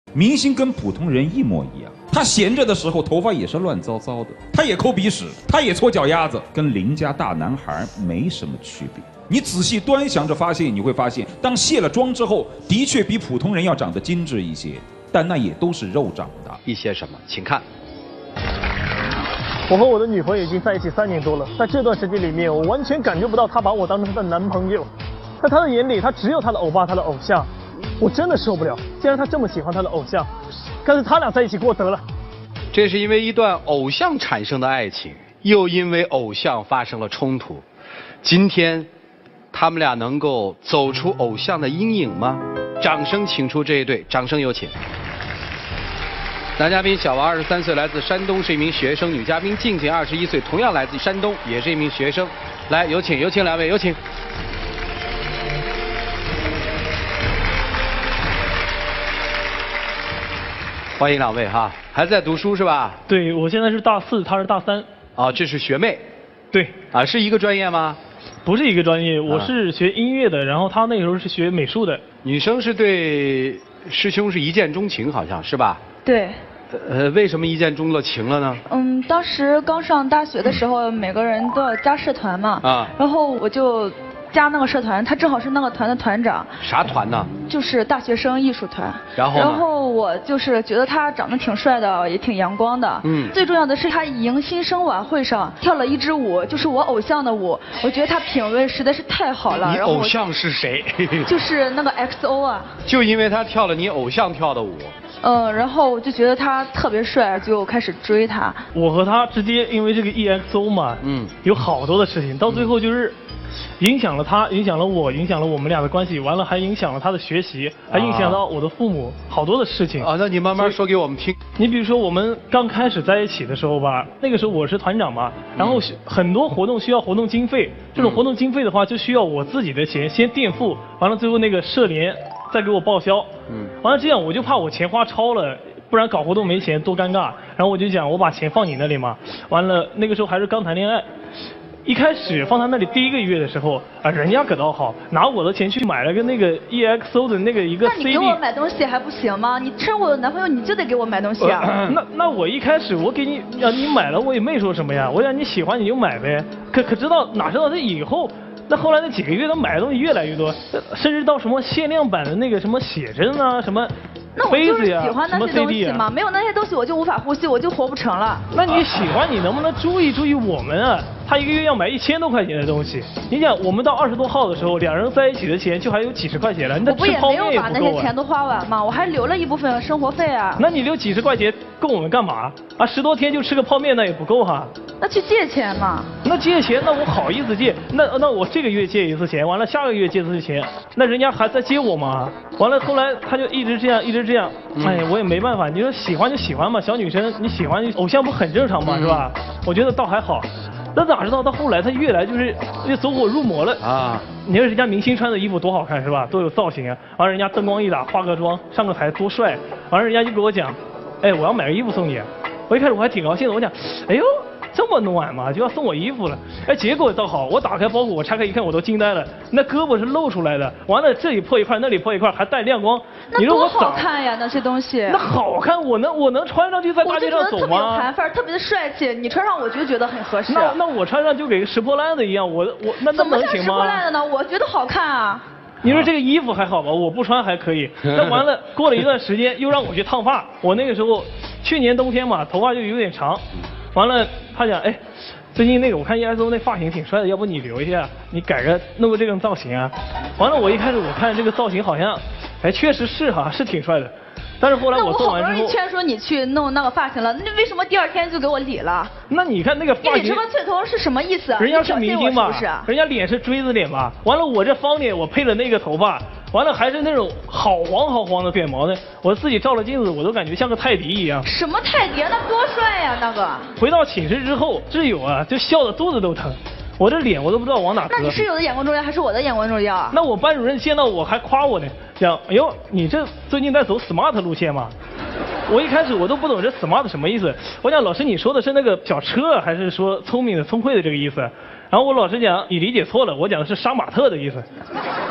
明星跟普通人一模一样，他闲着的时候头发也是乱糟糟的，他也抠鼻屎，他也搓脚丫子，跟邻家大男孩没什么区别。你仔细端详着发现，你会发现，当卸了妆之后，的确比普通人要长得精致一些，但那也都是肉长的。 一些什么？请看。 我和我的女朋友已经在一起3年多了，在这段时间里面，我完全感觉不到她把我当成她的男朋友，在她的眼里，她只有她的欧巴，她的偶像。我真的受不了，既然她这么喜欢她的偶像，干脆他俩在一起过得了。 这是因为一段偶像产生的爱情，又因为偶像发生了冲突。今天，他们俩能够走出偶像的阴影吗？掌声请出这一对，掌声有请。男嘉宾小王23岁，来自山东，是一名学生；女嘉宾静静21岁，同样来自山东，也是一名学生。来，有请两位，有请。欢迎两位哈，还在读书是吧？ 对，我现在是大4，她是大3。 哦，这是学妹。 对。 啊，是一个专业吗？ 不是一个专业，我是学音乐的，然后她那个时候是学美术的。 女生是对师兄是一见钟情，好像是吧？ 对。 为什么一见钟情了呢？ 当时刚上大学的时候，每个人都要加社团嘛。啊。然后我就加那个社团，他正好是那个团的团长。 啥团呢？ 就是大学生艺术团。 然后呢？ 然后我就是觉得他长得挺帅的，也挺阳光的。最重要的是他迎新生晚会上跳了一支舞，就是我偶像的舞。我觉得他品味实在是太好了。 你偶像是谁？ 就是那个 XO 啊。 就因为他跳了你偶像跳的舞。 然后我就觉得他特别帅，就开始追他。 我和他之间因为这个 EXO 嘛，有好多的事情，到最后就是影响了他，影响了我，影响了我们俩的关系，完了还影响了他的学习，还影响到我的父母，好多的事情。 啊，那你慢慢说给我们听。 你比如说我们刚开始在一起的时候吧，那个时候我是团长嘛，然后很多活动需要活动经费，这种活动经费的话就需要我自己的钱先垫付，完了最后那个社联再给我报销。完了这样我就怕我钱花超了，不然搞活动没钱多尴尬。然后我就讲我把钱放你那里嘛。完了那个时候还是刚谈恋爱，一开始放他那里第1个月的时候啊，人家可倒好，拿我的钱去买了个那个 EXO 的那个一个 CD。 那你给我买东西还不行吗？你趁我的男朋友你就得给我买东西啊。 那我一开始我给你你买了我也没说什么呀，我想你喜欢你就买呗。可知道哪知道这以后。那后来那几个月他买的东西越来越多，甚至到什么限量版的那个什么写真啊，什么杯子呀， 喜欢那些东西嘛，没有那些东西我就无法呼吸，我就活不成了。 那你喜欢你能不能注意注意我们啊？他1个月要买1000多块钱的东西，你想我们到20多号的时候，2人在一起的钱就还有几十块钱了，那吃泡面也不够啊。 我不也没有把那些钱都花完吗？我还留了一部分生活费啊。 那你留几十块钱够我们干嘛啊？10多天就吃个泡面那也不够哈。 那去借钱嘛。 那借钱那我好意思借？那我这个月借一次钱，完了下个月借一次钱，那人家还在借我吗？完了后来他就一直这样，哎，我也没办法。你说喜欢就喜欢嘛，小女生你喜欢偶像不很正常嘛，是吧？我觉得倒还好。那哪知道到后来他越来就是走火入魔了啊！你说人家明星穿的衣服多好看是吧？多有造型啊！完了人家灯光一打，化个妆上个台多帅！完了人家就给我讲，哎，我要买个衣服送你。我一开始我还挺高兴的，我讲，哎呦。这么暖嘛，就要送我衣服了。哎，结果倒好，我打开包裹，我拆开一看，我都惊呆了。那胳膊是露出来的，完了这里破一块，那里破一块，还带亮光。 那多好看呀，那些东西。 那好看，我能穿上去在大街上走吗？ 我就觉得特别有盘范，特别的帅气。你穿上我就觉得很合适。 那我穿上就给拾破烂的一样，那能行吗？ 怎么像拾破烂的呢？我觉得好看啊。 你说这个衣服还好吧？我不穿还可以。那完了，过了一段时间又让我去烫发。我那个时候去年冬天嘛，头发就有点长。完了，他讲，哎。最近那个我看 EXO 那发型挺帅的，要不你留一下，你改个弄个这种造型啊。完了我一开始我看这个造型好像，哎确实是哈，是挺帅的。但是后来我做完之后， 那我好不容易劝说你去弄那个发型了，那为什么第2天就给我理了？ 那你看那个发型， 你这个寸头是什么意思？ 人家是明星嘛，人家脸是锥子脸嘛。完了我这方脸我配了那个头发。完了还是那种好黄的卷毛的，我自己照了镜子，我都感觉像个泰迪一样。 什么泰迪？那多帅呀，那个！ 回到寝室之后，挚友啊就笑得肚子都疼，我这脸我都不知道往哪搁。 那你室友的眼光重要还是我的眼光重要啊？ 那我班主任见到我还夸我呢，讲，哎呦，你这最近在走 smart 路线嘛？我一开始我都不懂这 smart 什么意思，我讲老师你说的是那个小车还是说聪明的聪慧的这个意思？然后我老师讲你理解错了，我讲的是杀马特的意思。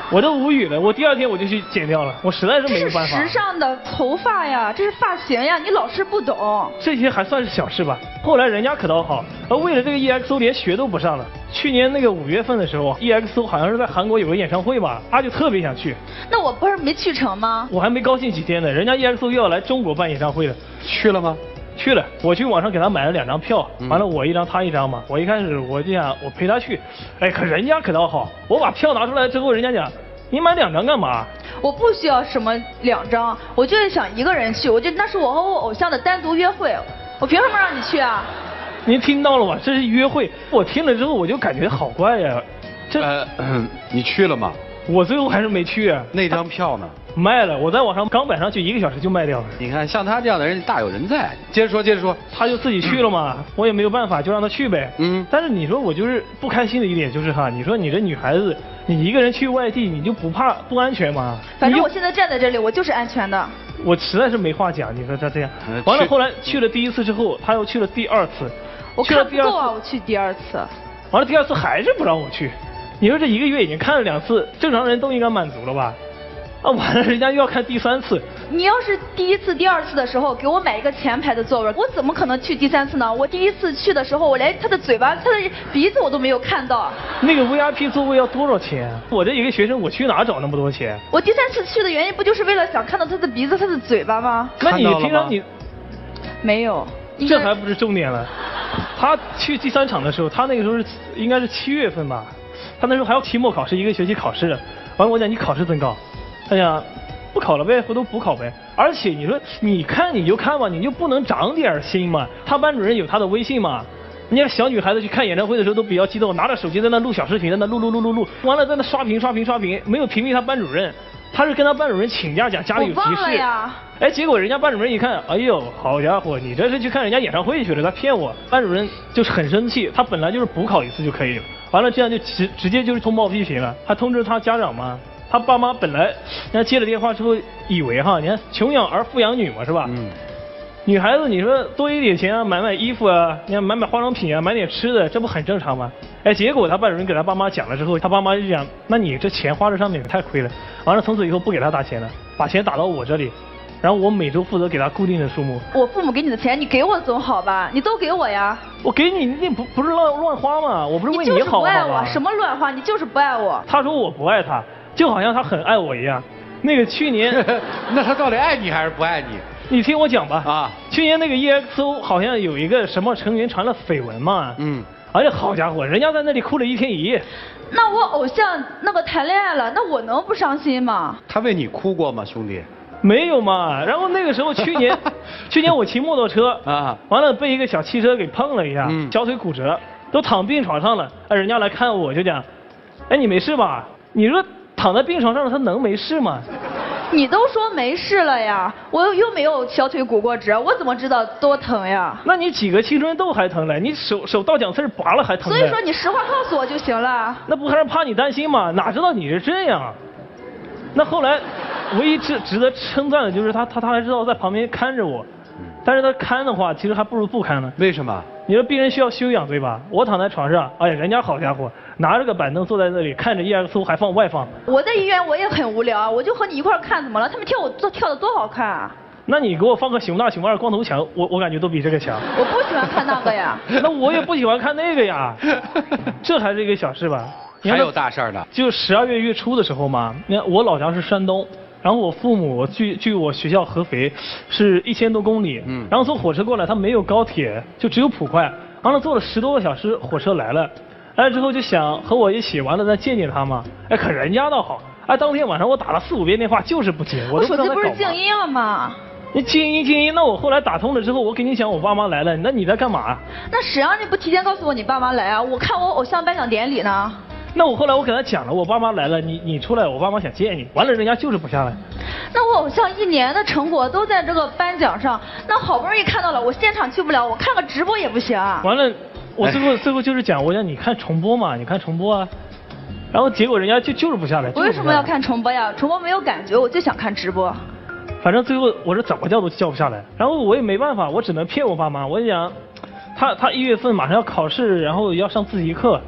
我都无语了。我第2天我就去剪掉了，我实在是没有办法。 这是时尚的头发呀，这是发型呀，你老是不懂。 这些还算是小事吧。后来人家可倒好，为了这个 EXO 连学都不上了。去年那个5月份的时候 ，EXO 好像是在韩国有个演唱会吧，他就特别想去。 那我不是没去成吗？ 我还没高兴几天呢，人家 EXO 又要来中国办演唱会了。 去了吗？ 去了，我去网上给他买了2张票，完了我1张他1张嘛。我一开始我就想我陪他去，哎，可人家可倒好，我把票拿出来之后，人家讲你买2张干嘛？ 我不需要什么2张，我就是想一个人去，我觉得那是我和我偶像的单独约会，我凭什么让你去啊？ 您听到了吗？这是约会，我听了之后我就感觉好怪呀。 你去了吗？ 我最后还是没去啊。 那张票呢？ 卖了，我在网上刚摆上去1个小时就卖掉了。 你看，像他这样的人大有人在。接着说，接着说。 他就自己去了嘛，我也没有办法，就让他去呗。但是你说我就是不开心的一点就是哈，你说你这女孩子，你一个人去外地，你就不怕不安全吗？ 反正我现在站在这里，我就是安全的。 我实在是没话讲，你说他这样。完了后来去了第1次之后，他又去了第2次。 我看不够啊，我去第2次。 完了第2次还是不让我去。你说这1个月已经看了2次，正常人都应该满足了吧？啊，完了人家又要看第3次。 你要是第1次、第2次的时候给我买一个前排的座位，我怎么可能去第3次呢？我第1次去的时候，我连他的嘴巴、他的鼻子我都没有看到。 那个 VIP 座位要多少钱？我这一个学生，我去哪找那么多钱？ 我第3次去的原因不就是为了想看到他的鼻子、他的嘴巴吗？ 那你平常你没有？ 这还不是重点了。他去第3场的时候，他那个时候应该是7月份吧，他那时候还要期末考试，1个学期考试。完了我讲你考试真高，他讲不考了呗，回头补考呗。而且你说你看你就看吧，你就不能长点心嘛？他班主任有他的微信嘛？人家小女孩子去看演唱会的时候都比较激动，拿着手机在那录小视频，在那录，完了在那刷屏，没有屏蔽他班主任。他是跟他班主任请假，讲家里有急事。 我忘了呀。 哎，结果人家班主任一看，哎呦，好家伙，你这是去看人家演唱会去了，他骗我。班主任就是很生气，他本来就是补考1次就可以了，完了这样就直接就是通报批评了，还通知他家长嘛。他爸妈本来人家接了电话之后，以为哈，你看穷养儿富养女嘛，是吧？女孩子你说多一点钱啊，买衣服啊，你看买化妆品啊，买点吃的，这不很正常吗？哎，结果他班主任给他爸妈讲了之后，他爸妈就讲，那你这钱花在上面太亏了。完了从此以后不给他打钱了，把钱打到我这里，然后我每周负责给他固定的数目。 我父母给你的钱，你给我总好吧？你都给我呀。 我给你，你不是乱花吗？我不是为你好吗？ 你就是不爱我，什么乱花？你就是不爱我。 他说我不爱他，就好像他很爱我一样。那个去年， 那他到底爱你还是不爱你？ 你听我讲吧。 啊， 去年那个 EXO 好像有一个什么成员传了绯闻嘛。哎呀，好家伙，人家在那里哭了1天1夜。 那我偶像那个谈恋爱了，那我能不伤心吗？ 他为你哭过吗，兄弟？ 没有嘛。然后那个时候去年我骑摩托车啊，完了被一个小汽车给碰了一下，小腿骨折，都躺病床上了。哎，人家来看我就讲，哎，你没事吧？你说躺在病床上了，他能没事吗？ 你都说没事了呀，我又没有小腿骨过折，我怎么知道多疼呀？ 那你几个青春痘还疼了，你手倒奖刺拔了还疼。 所以说你实话告诉我就行了。 那不还是怕你担心吗？哪知道你是这样。那后来唯一值得称赞的就是他还知道在旁边看着我，但是他看的话其实还不如不看呢。 为什么？ 你说病人需要休养对吧？我躺在床上，哎呀，人家好家伙，拿着个板凳坐在那里看着 EXO 还放外放。 我在医院我也很无聊，我就和你一块看怎么了？他们跳舞跳的多好看啊！ 那你给我放个熊大熊二光头强，我感觉都比这个强。 我不喜欢看那个呀。 那我也不喜欢看那个呀。这还是一个小事吧？ 还有大事儿呢。 就12月月初的时候嘛，你看我老家是山东。然后我父母距我学校合肥是1000多公里，然后坐火车过来，他没有高铁，就只有普快，完了坐了10多个小时，火车来了之后就想和我一起，完了再见见他嘛，哎，可人家倒好，哎，当天晚上我打了4、5遍电话就是不接，我都不知道他搞嘛。 手机不是静音了吗？ 你静音，那我后来打通了之后，我跟你讲我爸妈来了，那你在干嘛？ 那谁让你不提前告诉我你爸妈来啊？我看我偶像颁奖典礼呢。 那我后来我给他讲了，我爸妈来了，你出来，我爸妈想见你，完了人家就是不下来。 那我偶像1年的成果都在这个颁奖上，那好不容易看到了，我现场去不了，我看个直播也不行啊。 完了，我最后就是讲，我讲你看重播嘛，你看重播啊，然后结果人家就是不下来。 我为什么要看重播呀？重播没有感觉，我就想看直播。 反正最后我是怎么叫都叫不下来，然后我也没办法，我只能骗我爸妈，我就讲，他1月份马上要考试，然后要上自习课。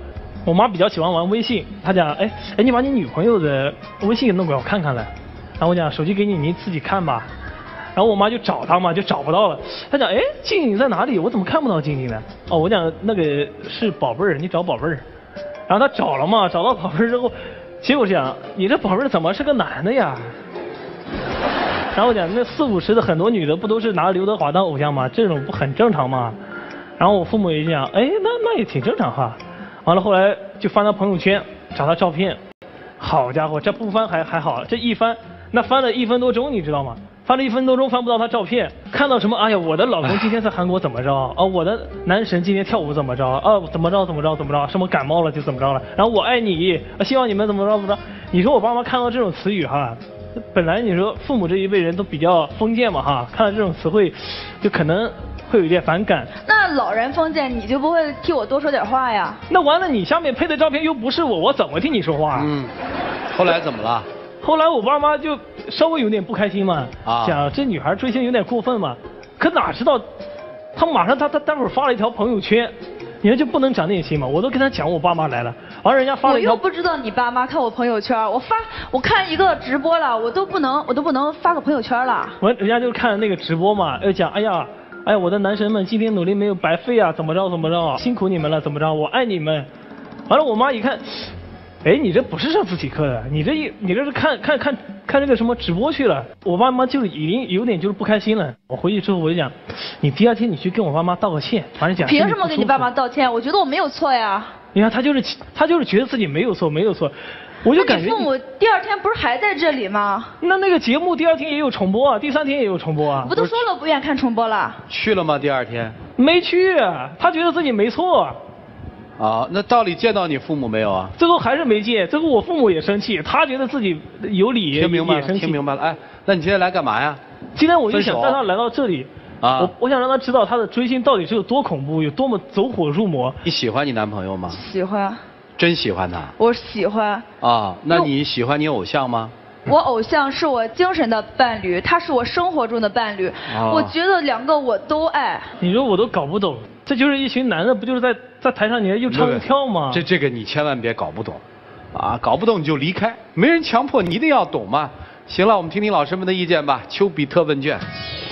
我妈比较喜欢玩微信，她讲，哎，你把你女朋友的微信弄给我看看来。然后我讲手机给你，你自己看吧。然后我妈就找她嘛，就找不到了。她讲，哎，静静在哪里？我怎么看不到静静呢？哦，我讲那个是宝贝儿，你找宝贝儿。然后她找了嘛，找到宝贝儿之后，结果讲，你这宝贝儿怎么是个男的呀？然后我讲那40、50的很多女的不都是拿刘德华当偶像吗？这种不很正常吗？然后我父母也讲，哎，那也挺正常哈。完了后来就翻他朋友圈，找他照片。好家伙，这不翻还好，这一翻，那翻了1分多钟，你知道吗？翻了1分多钟翻不到他照片，看到什么？哎呀，我的老公今天在韩国怎么着？哦，我的男神今天跳舞怎么着？哦，怎么着？什么感冒了就怎么着了？然后我爱你，希望你们怎么着？你说我爸妈看到这种词语哈，本来你说父母这一辈人都比较封建嘛哈，看到这种词汇，就可能会有一点反感。 那老人封建，你就不会替我多说点话呀？ 那完了，你下面配的照片又不是我，我怎么替你说话？ 后来怎么了？ 后来我爸妈就稍微有点不开心嘛，讲这女孩追星有点过分嘛。可哪知道，他马上他待会儿发了一条朋友圈，你看就不能长点心嘛。我都跟他讲我爸妈来了，完了人家发了一条。 我又不知道你爸妈看我朋友圈，我看一个直播了，我都不能发个朋友圈了。 完人家就看那个直播嘛，又讲哎呀，我的男神们今天努力没有白费啊，怎么着，辛苦你们了，怎么着，我爱你们。完了，我妈一看，哎，你这不是上自习课的，你这是看这个什么直播去了。我爸妈就已经有点就是不开心了。我回去之后我就讲，你第2天你去跟我爸妈道个歉，反正讲。 凭什么跟你爸妈道歉？我觉得我没有错呀。 你看他就是觉得自己没有错。我就感觉你父母第2天不是还在这里吗？ 那个节目第2天也有重播啊，第3天也有重播啊。 不都说了不愿看重播了？ 去了吗？第2天？ 没去，他觉得自己没错。 那到底见到你父母没有啊？ 最后还是没见，最后我父母也生气，他觉得自己有理也听明白了。哎，那你今天来干嘛呀？ 今天我就想带他来到这里。我想让他知道他的追星到底是有多恐怖，有多么走火入魔。 你喜欢你男朋友吗？ 喜欢。 真喜欢他？ 我喜欢。 那你喜欢你偶像吗？ 我偶像是我精神的伴侣，他是我生活中的伴侣。我觉得2个我都爱。 你说我都搞不懂，这就是一群男的，不就是在台上你又唱又跳吗？ 这个你千万别搞不懂，搞不懂你就离开，没人强迫你一定要懂嘛。行了，我们听听老师们的意见吧。丘比特问卷。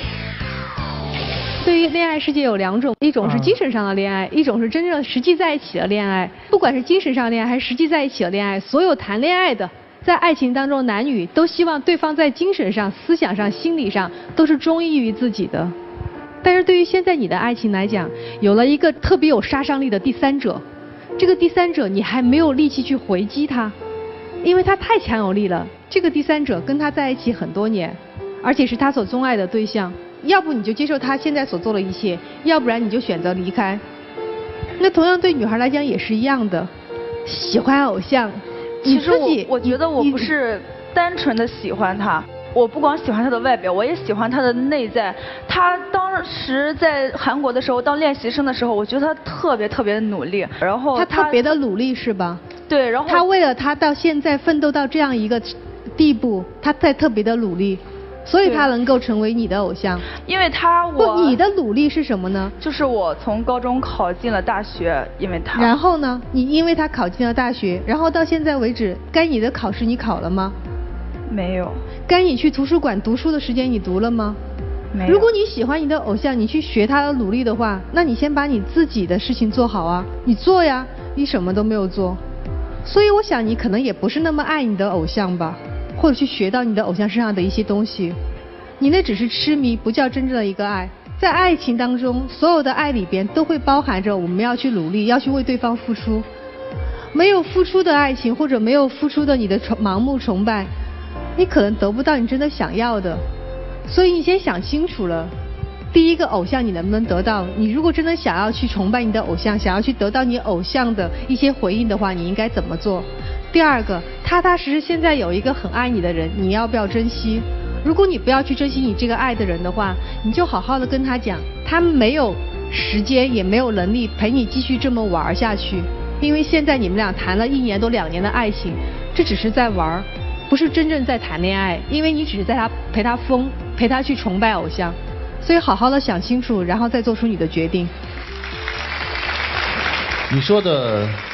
对于恋爱世界有2种，一种是精神上的恋爱，一种是真正实际在一起的恋爱。不管是精神上恋爱还是实际在一起的恋爱，所有谈恋爱的，在爱情当中，男女都希望对方在精神上、思想上、心理上都是忠于自己的。但是对于现在你的爱情来讲，有了一个特别有杀伤力的第三者，这个第三者你还没有力气去回击他，因为他太强有力了。这个第三者跟他在一起很多年，而且是他所钟爱的对象。要不你就接受他现在所做的一切，要不然你就选择离开。那同样对女孩来讲也是一样的，喜欢偶像， 其实我觉得我不是单纯的喜欢他，我不光喜欢他的外表，我也喜欢他的内在。他当时在韩国的时候当练习生的时候，我觉得他特别努力，然后他特别的努力是吧？ 对，然后他为了他到现在奋斗到这样一个地步，他在特别的努力。所以他能够成为你的偶像， 因为你的努力是什么呢？ 就是我从高中考进了大学，因为他。 然后呢？你因为他考进了大学，然后到现在为止，该你的考试你考了吗？ 没有。 该你去图书馆读书的时间你读了吗？ 没有。 如果你喜欢你的偶像，你去学他的努力的话，那你先把你自己的事情做好啊！你做呀，你什么都没有做。所以我想你可能也不是那么爱你的偶像吧。或者去学到你的偶像身上的一些东西，你那只是痴迷，不叫真正的一个爱。在爱情当中，所有的爱里边都会包含着我们要去努力，要去为对方付出。没有付出的爱情，或者没有付出的你的盲目崇拜，你可能得不到你真的想要的。所以你先想清楚了，第一个偶像你能不能得到？你如果真的想要去崇拜你的偶像，想要去得到你偶像的一些回应的话，你应该怎么做？第二个，踏踏实实现在有一个很爱你的人，你要不要珍惜？如果你不要去珍惜你这个爱的人的话，你就好好的跟他讲，他没有时间也没有能力陪你继续这么玩下去，因为现在你们俩谈了1年多2年的爱情，这只是在玩，不是真正在谈恋爱，因为你只是在陪他疯，陪他去崇拜偶像，所以好好的想清楚，然后再做出你的决定。 你说的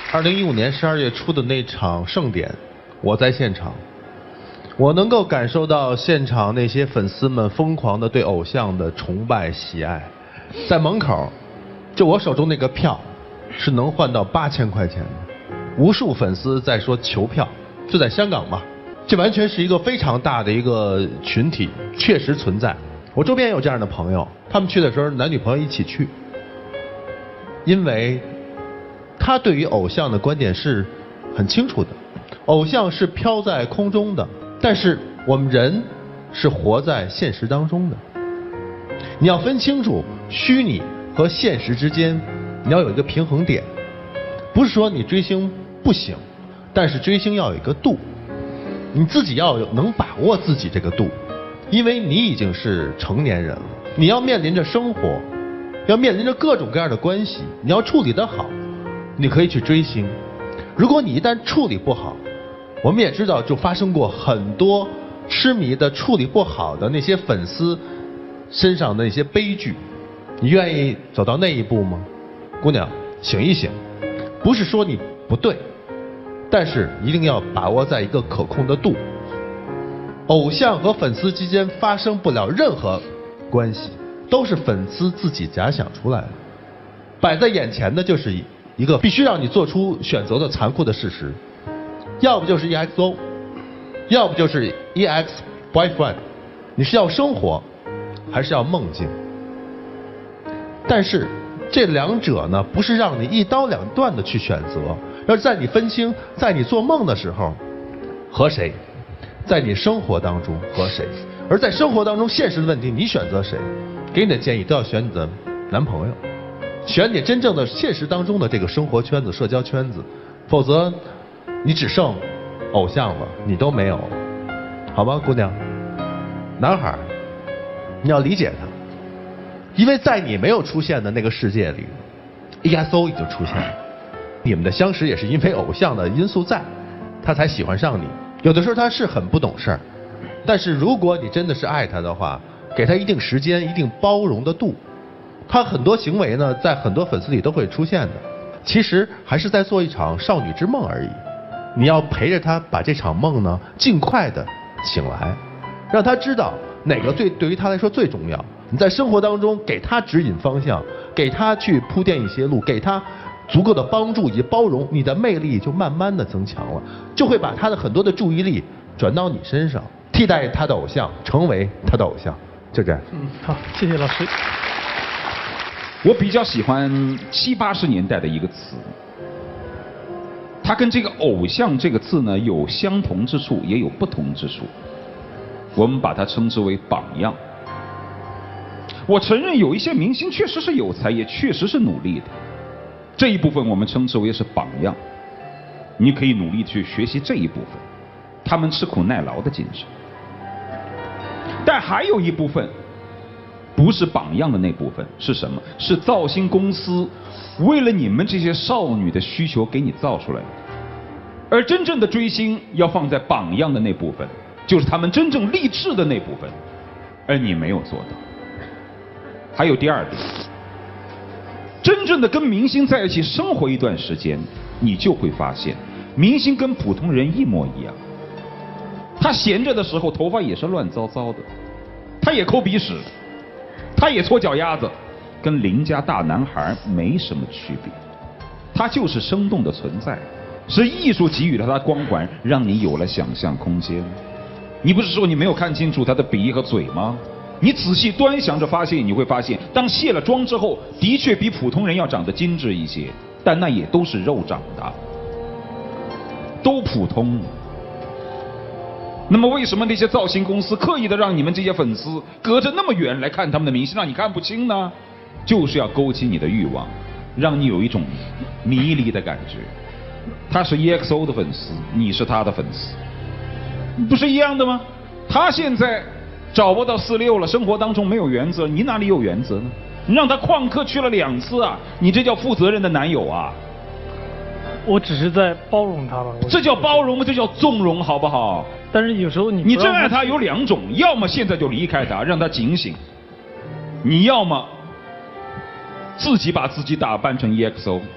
2015年12月初的那场盛典，我在现场，我能够感受到现场那些粉丝们疯狂的对偶像的崇拜喜爱。在门口，就我手中那个票，是能换到8000块钱的。无数粉丝在说求票，就在香港嘛，这完全是一个非常大的一个群体，确实存在。我周边有这样的朋友，他们去的时候男女朋友一起去，因为他对于偶像的观点是很清楚的，偶像是飘在空中的，但是我们人是活在现实当中的。你要分清楚虚拟和现实之间，你要有一个平衡点。不是说你追星不行，但是追星要有一个度，你自己要能把握自己这个度，因为你已经是成年人了，你要面临着生活，要面临着各种各样的关系，你要处理得好，你可以去追星。如果你一旦处理不好，我们也知道就发生过很多痴迷的处理不好的那些粉丝身上的那些悲剧，你愿意走到那一步吗？姑娘，醒一醒，不是说你不对，但是一定要把握在一个可控的度。偶像和粉丝之间发生不了任何关系，都是粉丝自己假想出来的。摆在眼前的就是一个必须让你做出选择的残酷的事实，要不就是 EXO， 要不就是 EX boyfriend， 你是要生活还是要梦境？但是这两者呢，不是让你一刀两断的去选择，而在你分清，在你做梦的时候和谁，在你生活当中和谁，而在生活当中现实的问题，你选择谁？给你的建议都要选你的男朋友，选你真正的现实当中的这个生活圈子、社交圈子，否则你只剩偶像了，你都没有，好吗，姑娘？男孩，你要理解他，因为在你没有出现的那个世界里 ，EXO 已经出现了。你们的相识也是因为偶像的因素在，他才喜欢上你。有的时候他是很不懂事儿，但是如果你真的是爱他的话，给他一定时间、一定包容的度，他很多行为呢，在很多粉丝里都会出现的。其实还是在做一场少女之梦而已。你要陪着他把这场梦呢，尽快的醒来，让他知道哪个对于他来说最重要。你在生活当中给他指引方向，给他去铺垫一些路，给他足够的帮助以及包容，你的魅力就慢慢的增强了，就会把他的很多的注意力转到你身上，替代他的偶像，成为他的偶像。就这样。 好，谢谢老师。 我比较喜欢70、80年代的一个词，它跟这个偶像这个字呢有相同之处，也有不同之处。我们把它称之为榜样。我承认有一些明星确实是有才，也确实是努力的，这一部分我们称之为是榜样。你可以努力去学习这一部分，他们吃苦耐劳的精神。但还有一部分不是榜样的那部分是什么？是造星公司为了你们这些少女的需求给你造出来的。而真正的追星要放在榜样的那部分，就是他们真正励志的那部分，而你没有做到。还有第二点，真正的跟明星在一起生活一段时间，你就会发现，明星跟普通人一模一样。他闲着的时候头发也是乱糟糟的，他也抠鼻屎，他也搓脚丫子，跟邻家大男孩没什么区别。他就是生动的存在，是艺术给予了他光环，让你有了想象空间。你不是说你没有看清楚他的鼻和嘴吗？你仔细端详着发现，你会发现，当卸了妆之后，的确比普通人要长得精致一些，但那也都是肉长的，都普通。那么为什么那些造型公司刻意的让你们这些粉丝隔着那么远来看他们的明星，让你看不清呢？就是要勾起你的欲望，让你有一种迷离的感觉。他是 EXO 的粉丝，你是他的粉丝，不是一样的吗？他现在找不到46了，生活当中没有原则，你哪里有原则呢？你让他旷课去了2次啊，你这叫负责任的男友啊？ 我只是在包容他吧。 这叫包容吗？这叫纵容，好不好？ 但是有时候你真爱他有2种，要么现在就离开他，让他警醒；你要么自己把自己打扮成 EXO，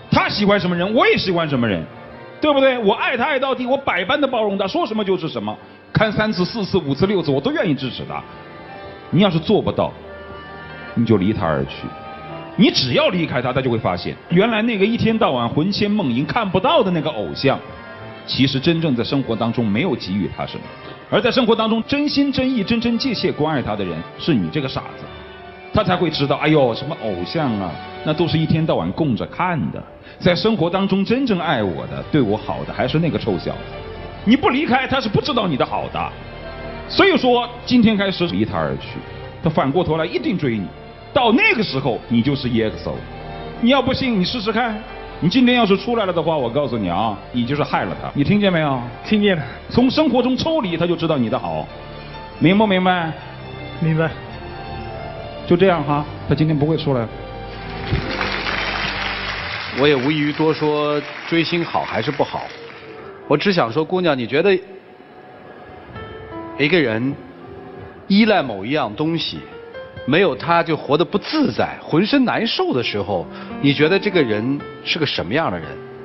他喜欢什么人，我也喜欢什么人，对不对？我爱他爱到底，我百般的包容他，说什么就是什么，看3次、4次、5次、6次，我都愿意支持他。你要是做不到，你就离他而去。你只要离开他，他就会发现，原来那个一天到晚魂牵梦萦看不到的那个偶像，其实真正在生活当中没有给予他什么，而在生活当中真心真意、真真切切关爱他的人，是你这个傻子。他才会知道，哎呦，什么偶像啊，那都是一天到晚供着看的。在生活当中真正爱我的、对我好的，还是那个臭小子。你不离开，他是不知道你的好的。所以说，今天开始离他而去，他反过头来一定追你。到那个时候，你就是 EXO。你要不信，你试试看。你今天要是出来了的话，我告诉你啊，你就是害了他。你听见没有？ 听见了。 从生活中抽离，他就知道你的好，明不明白？ 明白。 就这样哈，他今天不会出来。 我也无异于多说追星好还是不好，我只想说，姑娘，你觉得一个人依赖某一样东西，没有他就活得不自在，浑身难受的时候，你觉得这个人是个什么样的人？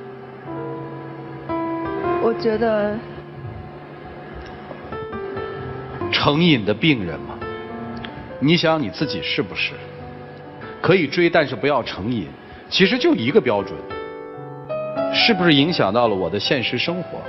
我觉得成瘾的病人嘛。你想你自己是不是？可以追，但是不要成瘾。其实就一个标准，是不是影响到了我的现实生活？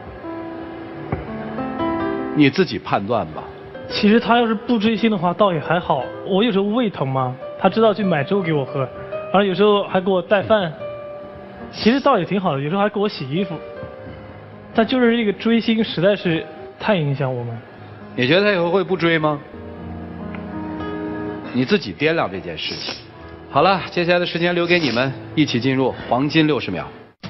你自己判断吧。 其实他要是不追星的话，倒也还好。我有时候胃疼嘛，他知道去买粥给我喝，然后有时候还给我带饭，其实倒也挺好的。有时候还给我洗衣服。但就是这个追星实在是太影响我们。 你觉得他以后会不追吗？你自己掂量这件事情。好了，接下来的时间留给你们，一起进入黄金60秒。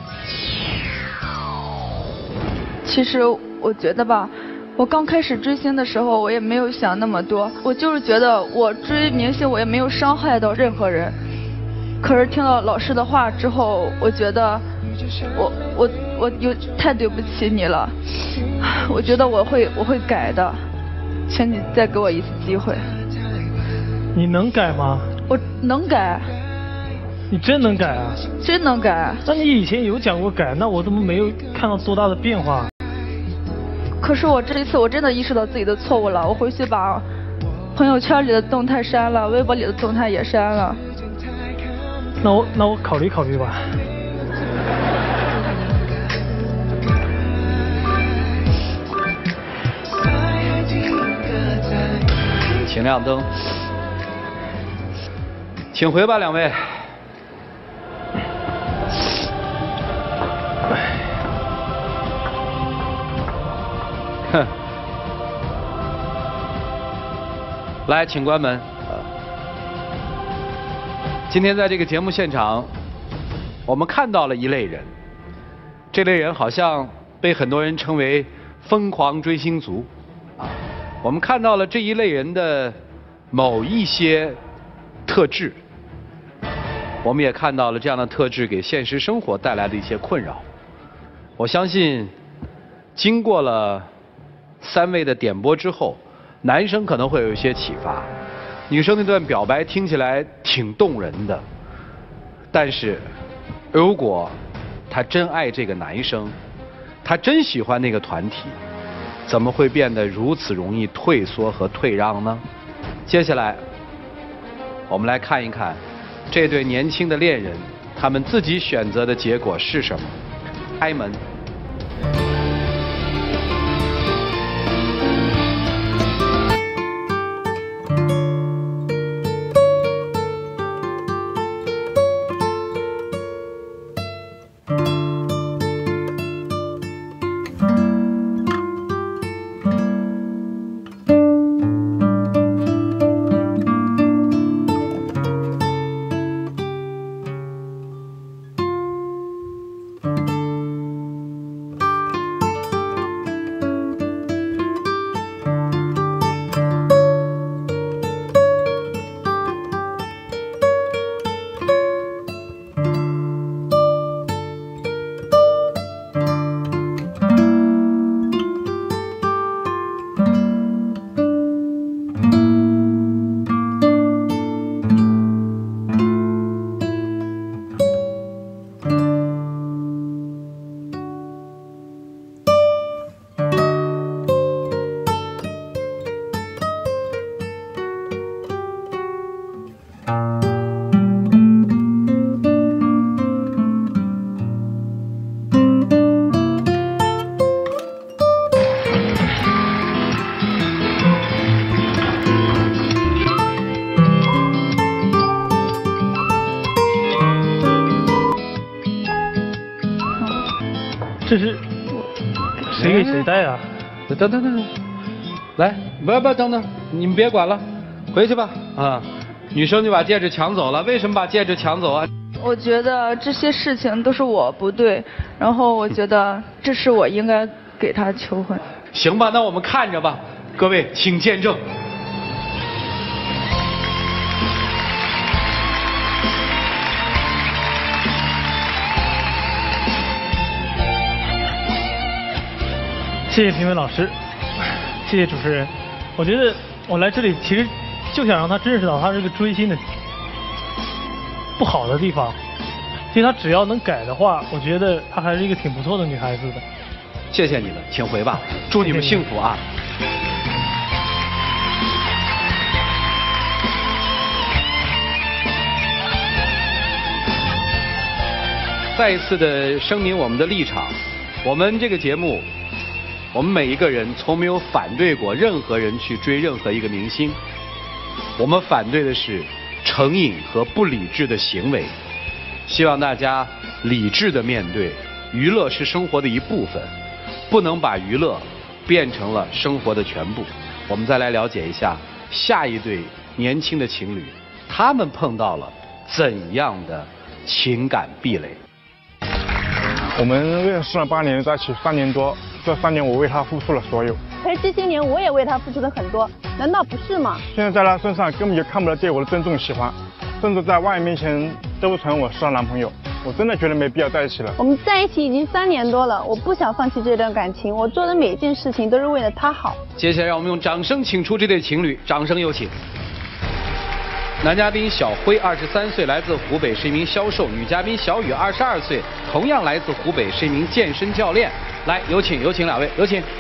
其实我觉得吧，我刚开始追星的时候，我也没有想那么多，我就是觉得我追明星，我也没有伤害到任何人。可是听到老师的话之后，我觉得我有太对不起你了，我觉得我会改的，请你再给我一次机会。 你能改吗？ 我能改。 你真能改啊？ 真能改。 那你以前有讲过改，那我怎么没有看到多大的变化？ 可是我这一次我真的意识到自己的错误了，我回去把朋友圈里的动态删了，微博里的动态也删了。 那我考虑考虑吧。 请亮灯。请回吧，2位。哼。来，请关门。今天在这个节目现场，我们看到了一类人，这类人好像被很多人称为疯狂追星族。我们看到了这一类人的某一些特质。我们也看到了这样的特质给现实生活带来的一些困扰。我相信，经过了3位的点播之后，男生可能会有一些启发。女生那段表白听起来挺动人的，但是如果她真爱这个男生，她真喜欢那个团体，怎么会变得如此容易退缩和退让呢？接下来，我们来看一看这对年轻的恋人，他们自己选择的结果是什么？开门。 给谁戴啊？ 等，来，不，等等，你们别管了，回去吧啊！女生就把戒指抢走了，为什么把戒指抢走啊？ 我觉得这些事情都是我不对，然后我觉得这是我应该给他求婚。 行吧，那我们看着吧，各位请见证。 谢谢评委老师，谢谢主持人。我觉得我来这里其实就想让他认识到他这个追星的不好的地方。其实他只要能改的话，我觉得她还是一个挺不错的女孩子的。 谢谢你们，请回吧，祝你们幸福啊！再一次的声明我们的立场，我们这个节目，我们每一个人从没有反对过任何人去追任何一个明星，我们反对的是成瘾和不理智的行为。希望大家理智的面对，娱乐是生活的一部分，不能把娱乐变成了生活的全部。我们再来了解一下下一对年轻的情侣，他们碰到了怎样的情感壁垒。 我们认识了8年，在一起3年多，这3年我为他付出了所有。 可是这些年我也为他付出了很多，难道不是吗？ 现在在他身上根本就看不到对我的尊重喜欢，甚至在外人面前都承认我是他男朋友。我真的觉得没必要在一起了。 我们在一起已经3年多了，我不想放弃这段感情，我做的每一件事情都是为了他好。 接下来让我们用掌声请出这对情侣，掌声有请。男嘉宾小辉23岁，来自湖北，是一名销售；女嘉宾小雨22岁，同样来自湖北，是一名健身教练。来，有请两位，有请。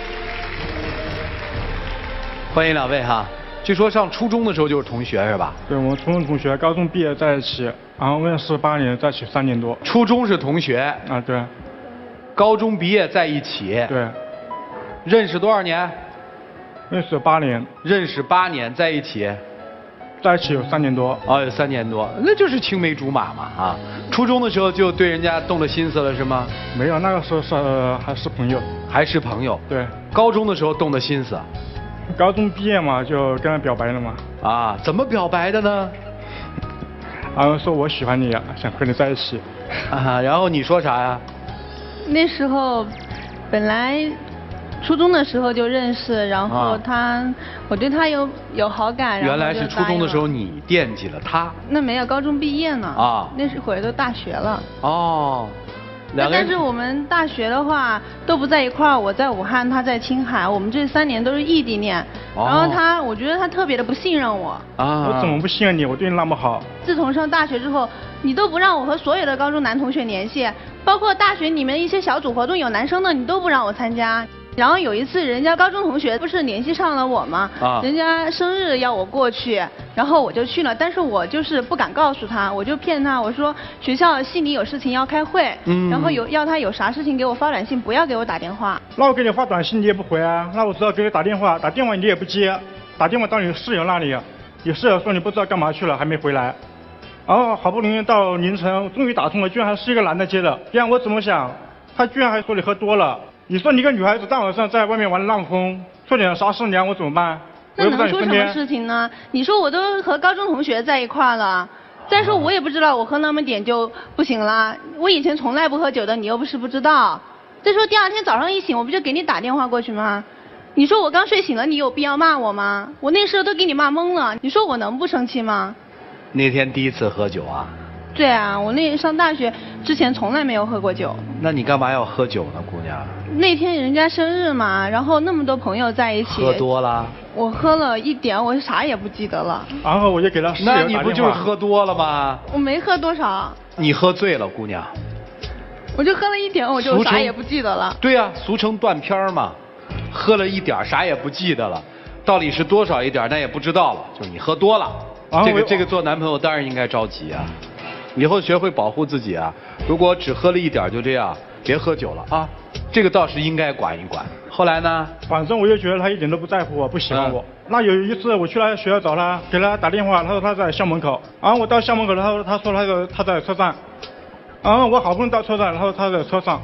欢迎两位哈。据说上初中的时候就是同学是吧？ 对，我们初中同学，高中毕业在一起，然后认识8年，在一起3年多。 初中是同学啊，对。 高中毕业在一起。 对。 认识多少年？ 认识8年。 认识8年，在一起。 在一起有3年多。 哦，有3年多，那就是青梅竹马嘛啊！初中的时候就对人家动了心思了是吗？ 没有，那个时候还是朋友。 还是朋友。 对。 高中的时候动的心思。 高中毕业嘛，就跟他表白了嘛。 啊，怎么表白的呢？ 然后说我喜欢你呀，想和你在一起。 啊，然后你说啥呀？ 那时候本来初中的时候就认识，然后我对他有好感。 原来是初中的时候你惦记了他。 那没有，高中毕业呢。 啊。 那会儿都大学了。 哦。 但是我们大学的话都不在一块儿，我在武汉，他在青海，我们这3年都是异地恋。然后我觉得他特别的不信任我。 啊。我怎么不信任你？我对你那么好。 自从上大学之后，你都不让我和所有的高中男同学联系，包括大学里面一些小组活动有男生的，你都不让我参加。然后有一次，人家高中同学不是联系上了我吗？人家生日要我过去，然后我就去了，但是我就是不敢告诉他，我就骗他，我说学校系里有事情要开会，然后要他有啥事情给我发短信，不要给我打电话。 那我给你发短信你也不回啊？那我只好给你打电话你也不接，打电话到你室友那里，你室友说你不知道干嘛去了，还没回来。然后好不容易到凌晨，终于打通了，居然还是一个男的接的。这样我怎么想？他居然还说你喝多了。你说你一个女孩子大晚上在外面玩的那么疯，出点啥事让我怎么办？ 那能说什么事情呢？你说我都和高中同学在一块了，再说我也不知道我喝那么点就不行了。我以前从来不喝酒的，你又不是不知道。再说第2天早上一醒，我不就给你打电话过去吗？你说我刚睡醒了，你有必要骂我吗？我那时候都给你骂懵了，你说我能不生气吗？ 那天第一次喝酒啊？ 对啊，我上大学之前从来没有喝过酒。 那你干嘛要喝酒呢，姑娘？ 那天人家生日嘛，然后那么多朋友在一起。 喝多了？ 我喝了一点，我啥也不记得了。 然后我就给他室友打电话。 那你不就是喝多了吗？ 我没喝多少。 你喝醉了，姑娘。 我就喝了一点，我就啥也不记得了。 对呀，俗称断片儿嘛。喝了一点，啥也不记得了，到底是多少一点，那也不知道了。就是你喝多了，这个做男朋友当然应该着急啊。以后学会保护自己啊！如果只喝了一点就这样，别喝酒了啊！这个倒是应该管一管。后来呢？ 反正我就觉得他一点都不在乎我，不喜欢我。那有一次我去他学校找他，给他打电话，他说他在校门口。然后我到校门口了，他说他在车上。然后我好不容易到车站，他说他在车上。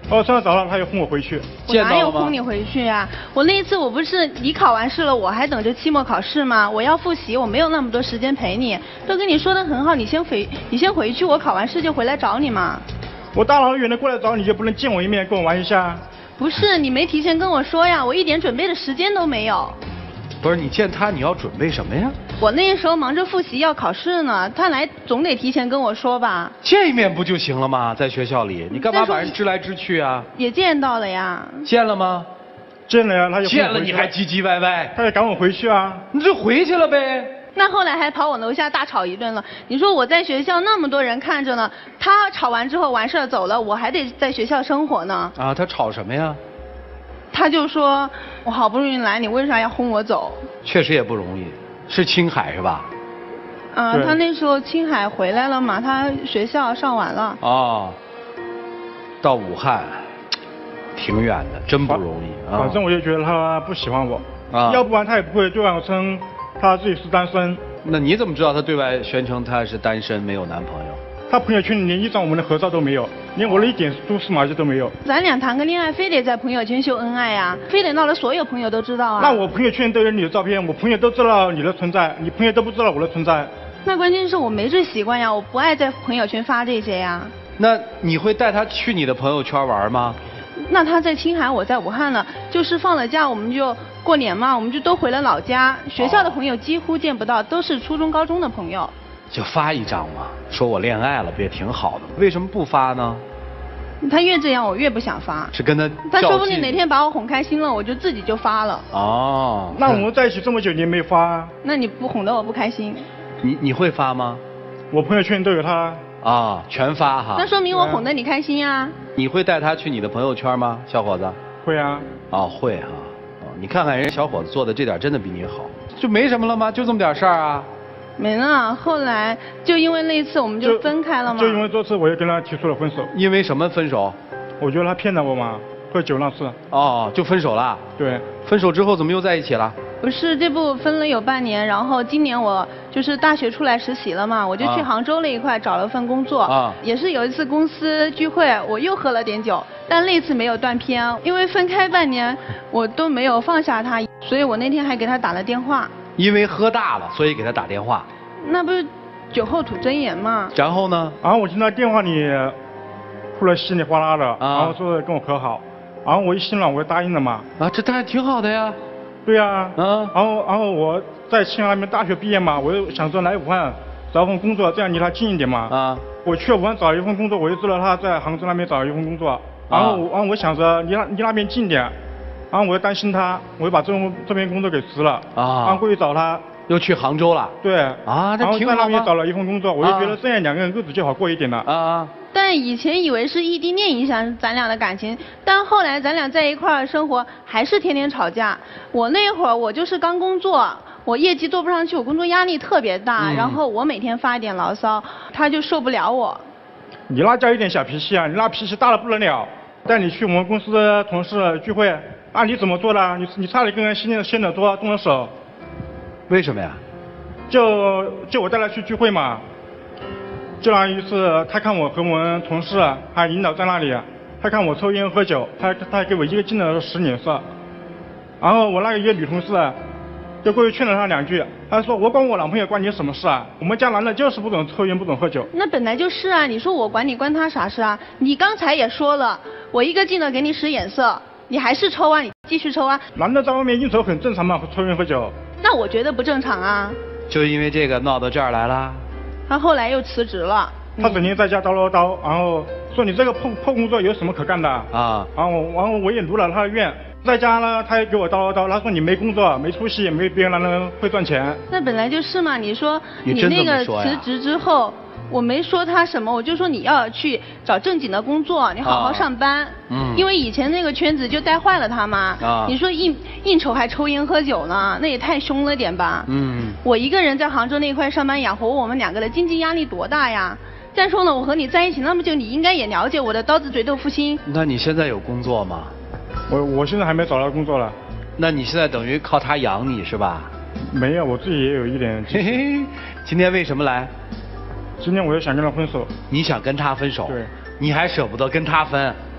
上次找他，他又轰我回去。 我哪有轰你回去啊？我那一次我不是你考完试了，我还等着期末考试吗？我要复习，我没有那么多时间陪你。都跟你说的很好，你先回去，我考完试就回来找你嘛。 我大老远的过来找你，就不能见我一面，跟我玩一下？ 不是，你没提前跟我说呀，我一点准备的时间都没有。 不是你见他，你要准备什么呀？ 我那时候忙着复习要考试呢，他来总得提前跟我说吧。 见一面不就行了吗？在学校里，你干嘛把人支来支去啊？ 也见到了呀。 见了吗？ 见了呀，他就见了你还唧唧歪歪， 他也赶我回去啊。 你就回去了呗。 那后来还跑我楼下大吵一顿了。你说我在学校那么多人看着呢，他吵完之后完事儿走了，我还得在学校生活呢。 啊，他吵什么呀？ 他就说我好不容易来，你为啥要轰我走？ 确实也不容易，是青海是吧？ 他那时候青海回来了嘛，他学校上完了。 哦，到武汉，挺远的，真不容易啊。 反正我就觉得他不喜欢我，要不然他也不会对外称他自己是单身。 那你怎么知道他对外宣称他是单身，没有男朋友？ 他朋友圈里连一张我们的合照都没有，连我的一点蛛丝马迹都没有。 咱俩谈个恋爱，非得在朋友圈秀恩爱呀，非得闹得所有朋友都知道啊。 那我朋友圈都有你的照片，我朋友都知道你的存在，你朋友都不知道我的存在。 那关键是我没这习惯呀，我不爱在朋友圈发这些呀。 那你会带他去你的朋友圈玩吗？ 那他在青海，我在武汉呢，就是放了假我们就过年嘛，我们就都回了老家。学校的朋友几乎见不到，都是初中高中的朋友。 就发一张嘛，说我恋爱了，不也挺好的？为什么不发呢？ 他越这样，我越不想发。 是跟他他说不定哪天把我哄开心了，我就自己就发了。 哦， 那我们在一起这么久，你没发？ 那你不哄得我不开心？ 你会发吗？ 我朋友圈都有他。 啊，全发哈。 那说明我哄得你开心呀。 你会带他去你的朋友圈吗，小伙子？ 会啊。 哦，会哈。哦，你看看人小伙子做的这点真的比你好，就没什么了吗？就这么点事儿啊？ 没呢，后来就因为那次我们就分开了嘛。 就因为这次我又跟他提出了分手。 因为什么分手？ 我觉得他骗了我嘛，喝酒那次。 哦，就分手了？ 对。 分手之后怎么又在一起了？ 不是，这不分了有半年，然后今年我就是大学出来实习了嘛，我就去杭州那一块找了份工作，也是有一次公司聚会，我又喝了点酒，但那次没有断片，因为分开半年我都没有放下他，所以我那天还给他打了电话。 因为喝大了，所以给他打电话。 那不是酒后吐真言吗？ 然后呢？ 然后我听到电话里哭得稀里哗啦的，然后说跟我和好，然后我一心软，我就答应了嘛。 啊，这当然挺好的呀。 对呀。然后我在青海那边大学毕业嘛，我又想说来武汉找份工作，这样离他近一点嘛。我去武汉找一份工作，我就知道他在杭州那边找一份工作，然后我想着离那边近点。然后我又担心他，我就把这边工作给辞了，然后过去找他， 又去杭州了。 对， 啊，这挺好。 然后在那边找了一份工作，我就觉得这样两个人日子就好过一点了。 但以前以为是异地恋影响咱俩的感情，但后来咱俩在一块儿生活，还是天天吵架。我那会儿我就是刚工作，我业绩做不上去，我工作压力特别大，然后我每天发一点牢骚，他就受不了我。 你那叫一点小脾气啊，你那脾气大得不得了。带你去我们公司的同事聚会。你怎么做的？你差点跟人掀了桌动了手。 为什么呀？ 就我带他去聚会嘛，就那一次，他看我和我们同事还领导在那里，他看我抽烟喝酒，他还给我一个劲的使脸色。然后我那个一个女同事就过去劝了他两句，他说我管我男朋友关你什么事啊？我们家男的就是不准抽烟不准喝酒。 那本来就是啊，你说我管你关他啥事啊？你刚才也说了，我一个劲的给你使眼色。你还是抽啊，你继续抽啊。 男的在外面应酬很正常嘛，抽烟喝酒。 那我觉得不正常啊。 就因为这个闹到这儿来了。 他后来又辞职了。 他整天在家叨叨叨，然后说你这个破工作有什么可干的啊？然后我也如了他的愿，在家呢他也给我叨叨叨，他说你没工作没出息，没别的男人会赚钱。 那本来就是嘛，你说你那个辞职之后。我没说他什么，我就说你要去找正经的工作，你好好上班。因为以前那个圈子就带坏了他嘛。你说应酬还抽烟喝酒呢，那也太凶了点吧。我一个人在杭州那块上班养活我们两个的经济压力多大呀？再说呢，我和你在一起那么久，你应该也了解我的刀子嘴豆腐心。 那你现在有工作吗？ 我现在还没找到工作了。 那你现在等于靠他养你是吧？ 没有，我自己也有一点。 嘿嘿，今天为什么来？ 今天我就想跟他分手。 你想跟他分手？ 对。 你还舍不得跟他分？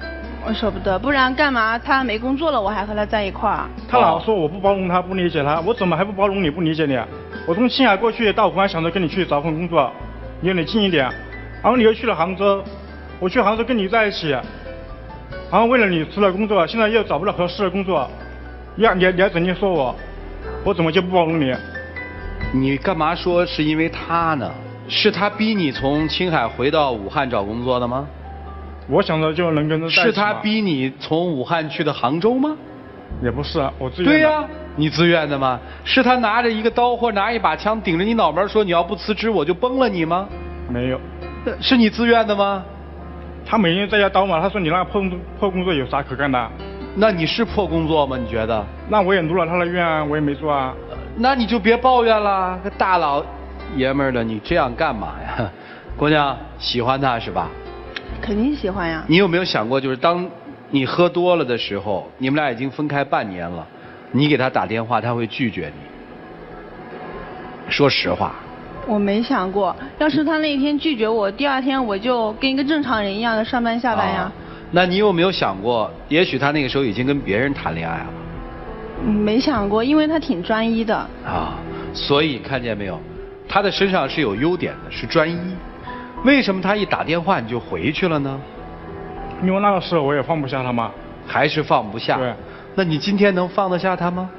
我舍不得，不然干嘛他没工作了我还和他在一块儿？ 他老说我不包容他，不理解他，我怎么还不包容你，不理解你？我从青海过去到武汉，想着跟你去找份工作，离你近一点，然后你又去了杭州，我去杭州跟你在一起，然后为了你辞了工作，现在又找不到合适的工作，你还整天说我怎么就不包容你？ 你干嘛说是因为他呢？是他逼你从青海回到武汉找工作的吗？ 我想着就能跟他在一起。 是他逼你从武汉去的杭州吗？ 也不是，我自愿的。 对呀，你自愿的吗？是他拿着一个刀或拿一把枪顶着你脑门说你要不辞职我就崩了你吗？ 没有。 是你自愿的吗？ 他每天在家叨嘛，他说你那破工作有啥可干的？ 那你是破工作吗？你觉得？ 那我也如了他的愿啊，我也没做啊。 那你就别抱怨了，个大老爷们儿的，你这样干嘛呀？姑娘喜欢他是吧？ 肯定喜欢呀。 你有没有想过，就是当你喝多了的时候，你们俩已经分开半年了，你给他打电话，他会拒绝你？说实话。 我没想过，要是他那一天拒绝我，第二天我就跟一个正常人一样的上班下班呀。 那你有没有想过，也许他那个时候已经跟别人谈恋爱了？ 没想过，因为他挺专一的。 所以看见没有，他的身上是有优点的，是专一。为什么他一打电话你就回去了呢？ 因为那个时候我也放不下他嘛。 还是放不下？ 对。 那你今天能放得下他吗？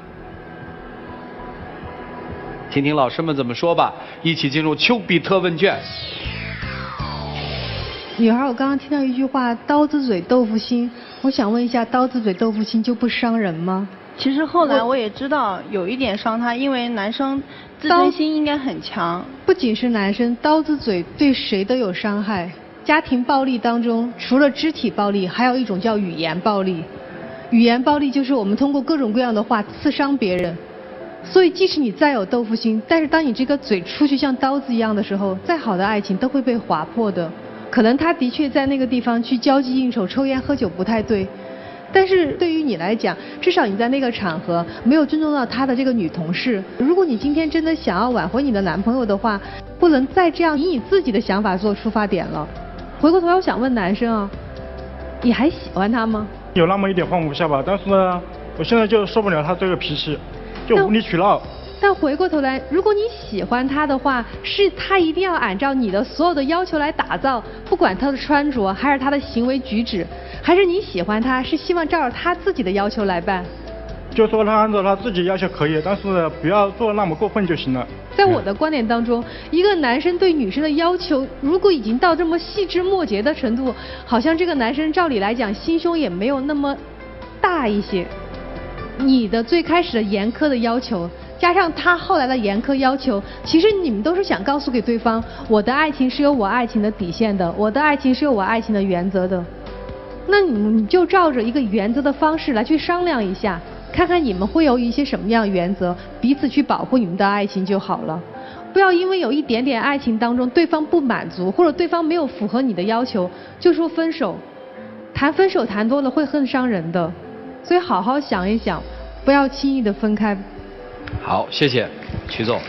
听听老师们怎么说吧，一起进入丘比特问卷。 女孩，我刚刚听到一句话，刀子嘴豆腐心，我想问一下，刀子嘴豆腐心就不伤人吗？ 其实后来我也知道有一点伤他，因为男生自尊心应该很强。 不仅是男生，刀子嘴对谁都有伤害。家庭暴力当中，除了肢体暴力，还有一种叫语言暴力。语言暴力就是我们通过各种各样的话刺伤别人。所以即使你再有豆腐心，但是当你这个嘴出去像刀子一样的时候，再好的爱情都会被划破的。可能他的确在那个地方去交际应酬、抽烟喝酒不太对，但是对于你来讲，至少你在那个场合没有尊重到他的这个女同事。如果你今天真的想要挽回你的男朋友的话，不能再这样以你自己的想法做出发点了。回过头来，我想问男生啊，你还喜欢他吗？ 有那么一点放不下吧，但是呢，我现在就受不了他这个脾气，就无理取闹。 但回过头来，如果你喜欢他的话，是他一定要按照你的所有的要求来打造，不管他的穿着还是他的行为举止，还是你喜欢他是希望照着他自己的要求来办？ 就说他按照他自己要求可以，但是不要做那么过分就行了。 在我的观点当中，一个男生对女生的要求，如果已经到这么细枝末节的程度，好像这个男生照理来讲心胸也没有那么大一些。你的最开始的严苛的要求，加上他后来的严苛要求，其实你们都是想告诉给对方，我的爱情是有我爱情的底线的，我的爱情是有我爱情的原则的。那你就照着一个原则的方式来去商量一下，看看你们会有一些什么样的原则，彼此去保护你们的爱情就好了。不要因为有一点点爱情当中对方不满足，或者对方没有符合你的要求，就说分手。谈分手谈多了会很伤人的，所以好好想一想，不要轻易的分开。 好，谢谢曲总。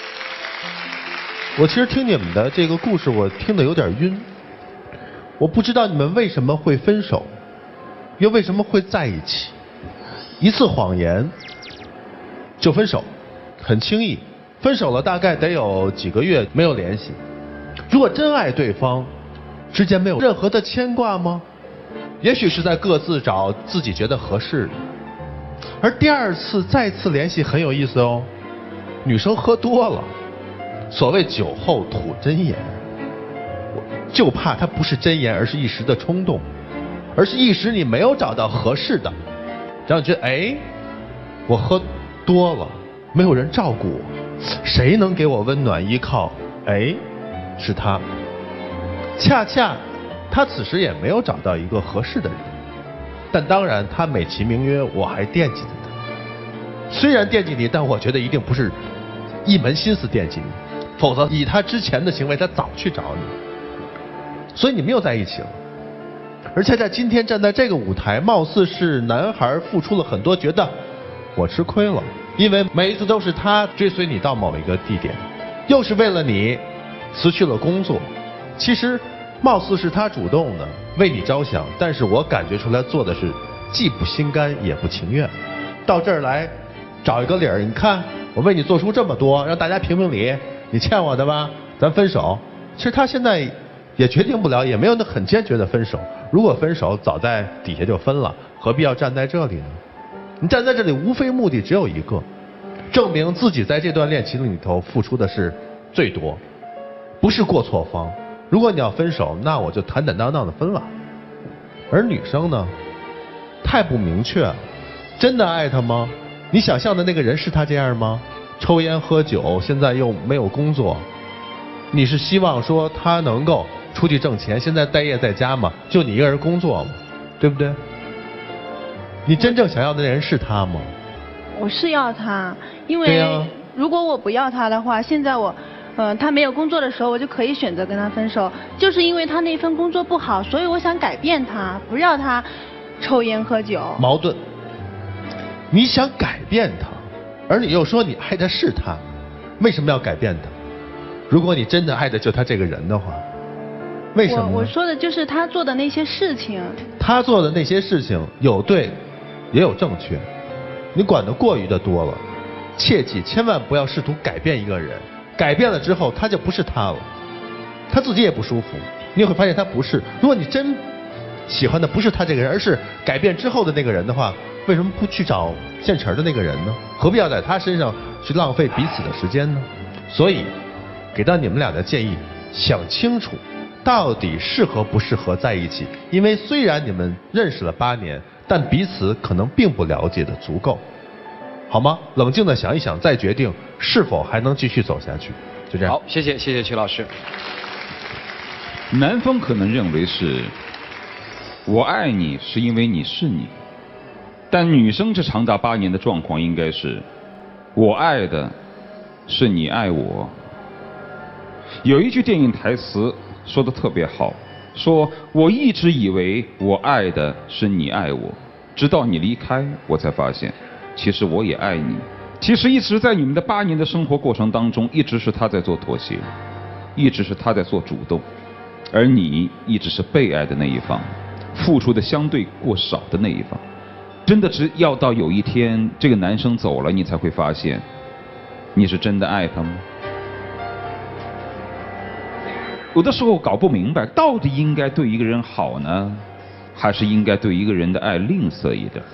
我其实听你们的这个故事，我听得有点晕。我不知道你们为什么会分手，又为什么会在一起。一次谎言就分手，很轻易。分手了大概得有几个月没有联系。如果真爱对方，之间没有任何的牵挂吗？也许是在各自找自己觉得合适的。而第二次再次联系很有意思哦，女生喝多了，所谓酒后吐真言，就怕它不是真言，而是一时的冲动，而是一时你没有找到合适的，然后觉得哎，我喝多了，没有人照顾我，谁能给我温暖依靠？哎，是他。恰恰他此时也没有找到一个合适的人，但当然他美其名曰我还惦记着他。虽然惦记你，但我觉得一定不是一门心思惦记你，否则以他之前的行为，他早去找你。所以你们又在一起了，而且在今天站在这个舞台，貌似是男孩付出了很多，觉得我吃亏了，因为每一次都是他追随你到某一个地点，又是为了你辞去了工作。其实貌似是他主动的， 为你着想，但是我感觉出来做的是既不心甘也不情愿。到这儿来找一个理儿，你看我为你做出这么多，让大家评评理，你欠我的吧，咱分手。其实他现在也决定不了，也没有那很坚决的分手。如果分手，早在底下就分了，何必要站在这里呢？你站在这里，无非目的只有一个，证明自己在这段恋情里头付出的是最多，不是过错方。如果你要分手，那我就坦坦荡荡的分了。而女生呢，太不明确了，真的爱他吗？你想象的那个人是他这样吗？抽烟喝酒，现在又没有工作，你是希望说他能够出去挣钱，现在待业在家嘛，就你一个人工作嘛，对不对？你真正想要的那人是他吗？ 我是要他，因为如果我不要他的话，现在他没有工作的时候，我就可以选择跟他分手。就是因为他那份工作不好，所以我想改变他，不要他抽烟喝酒。 矛盾。你想改变他，而你又说你爱的是他，为什么要改变他？如果你真的爱的就他这个人的话，为什么呢？ 我说的就是他做的那些事情。 他做的那些事情有对，也有正确，你管得过于的多了。切记，千万不要试图改变一个人。改变了之后，他就不是他了，他自己也不舒服，你也会发现他不是。如果你真喜欢的不是他这个人，而是改变之后的那个人的话，为什么不去找现成的那个人呢？何必要在他身上去浪费彼此的时间呢？所以，给到你们俩的建议，想清楚，到底适合不适合在一起。因为虽然你们认识了8年，但彼此可能并不了解的足够。好吗？冷静的想一想，再决定是否还能继续走下去。就这样。 好，谢谢曲老师。 男方可能认为是我爱你是因为你是你，但女生这长达8年的状况应该是我爱的是你爱我。有一句电影台词说得特别好，说我一直以为我爱的是你爱我，直到你离开，我才发现其实我也爱你。其实一直在你们的8年的生活过程当中，一直是他在做妥协，一直是他在做主动，而你一直是被爱的那一方，付出的相对过少的那一方。真的只要到有一天这个男生走了，你才会发现你是真的爱他吗？有的时候搞不明白，到底应该对一个人好呢，还是应该对一个人的爱吝啬一点？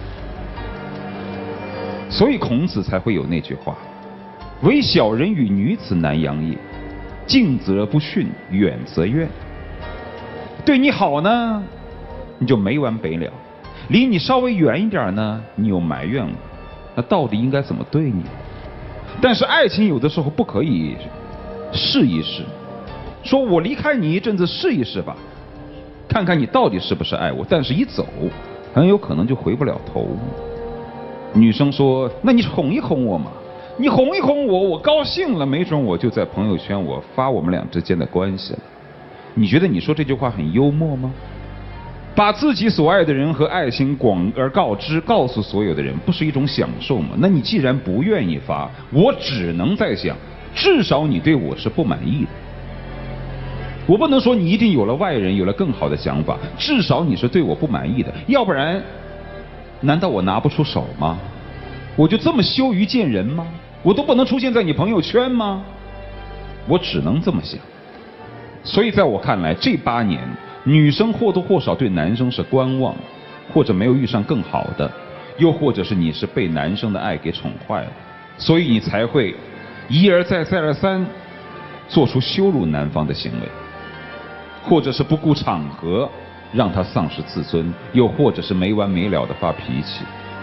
所以孔子才会有那句话：唯小人与女子难养也，近则不逊，远则怨。对你好呢，你就没完没了；离你稍微远一点呢，你又埋怨我。那到底应该怎么对你？但是爱情有的时候不可以试一试，说我离开你一阵子试一试吧，看看你到底是不是爱我。但是一走，很有可能就回不了头。女生说：“那你哄一哄我嘛，你哄一哄我，我高兴了，没准我就在朋友圈我发我们俩之间的关系了。”你觉得你说这句话很幽默吗？把自己所爱的人和爱情广而告之，告诉所有的人，不是一种享受吗？那你既然不愿意发，我只能在想，至少你对我是不满意的。我不能说你一定有了外人，有了更好的想法，至少你是对我不满意的，要不然难道我拿不出手吗？我就这么羞于见人吗？我都不能出现在你朋友圈吗？我只能这么想。所以在我看来，这8年女生或多或少对男生是观望，或者没有遇上更好的，又或者是你是被男生的爱给宠坏了，所以你才会一而再再而三做出羞辱男方的行为，或者是不顾场合让他丧失自尊，又或者是没完没了的发脾气。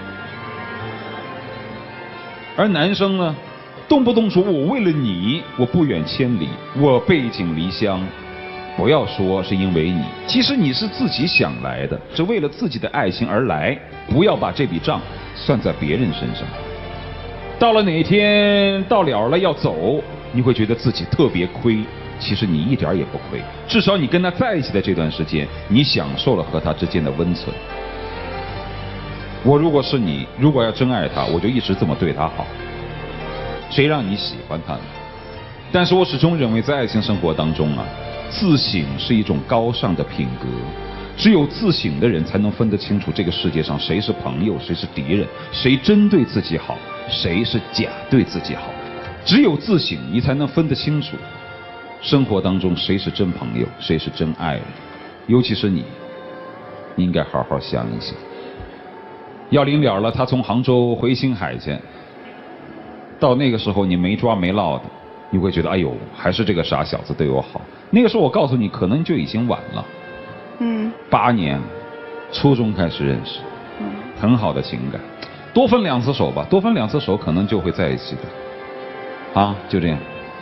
而男生呢，动不动说我为了你，我不远千里，我背井离乡。不要说是因为你，其实你是自己想来的，是为了自己的爱情而来。不要把这笔账算在别人身上。到了哪天到了要走，你会觉得自己特别亏。其实你一点也不亏，至少你跟他在一起的这段时间，你享受了和他之间的温存。我如果是你，如果要真爱他，我就一直这么对他好。谁让你喜欢他呢？但是我始终认为，在爱情生活当中啊，自省是一种高尚的品格。 只有自省的人才能分得清楚这个世界上谁是朋友，谁是敌人，谁真对自己好，谁是假对自己好。只有自省，你才能分得清楚生活当中谁是真朋友，谁是真爱人。尤其是你应该好好想一想。要临了了，他从杭州回星海去，到那个时候你没抓没落的，你会觉得哎呦，还是这个傻小子对我好。那个时候我告诉你，可能就已经晚了。8年，初中开始认识，很好的情感，多分2次手吧，多分2次手，可能就会在一起的。啊，就这样。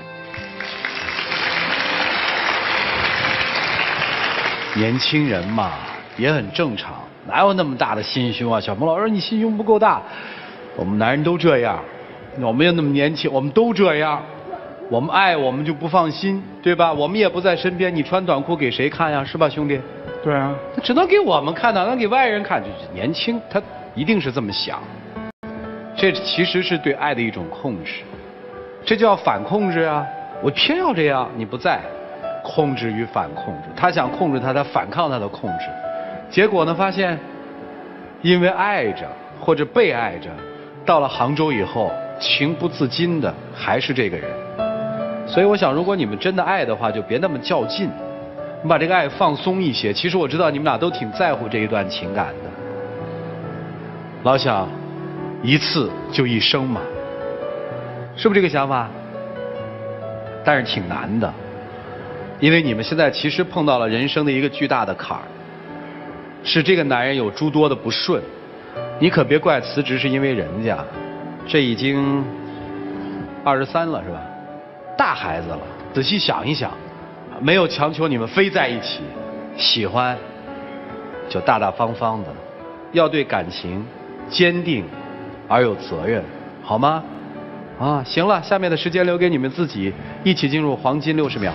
年轻人嘛，也很正常，哪有那么大的心胸啊？小鹏老师，你心胸不够大，我们男人都这样，我们又那么年轻，我们都这样，我们爱我们就不放心，对吧？我们也不在身边，你穿短裤给谁看呀？是吧，兄弟？ 对啊， 他只能给我们看，哪能给外人看？就是年轻，他一定是这么想。这其实是对爱的一种控制，这叫反控制啊！我偏要这样，你不在。控制与反控制，他想控制他，他反抗他的控制，结果呢，发现因为爱着或者被爱着，到了杭州以后，情不自禁的还是这个人。所以我想，如果你们真的爱的话，就别那么较劲，你把这个爱放松一些。其实我知道你们俩都挺在乎这一段情感的，老想一次就一生嘛，是不是这个想法？但是挺难的。因为你们现在其实碰到了人生的一个巨大的坎儿，是这个男人有诸多的不顺，你可别怪辞职是因为人家，这已经23了是吧？大孩子了，仔细想一想，没有强求你们非在一起，喜欢就大大方方的，要对感情坚定而有责任，好吗？啊，行了，下面的时间留给你们自己，一起进入黄金60秒。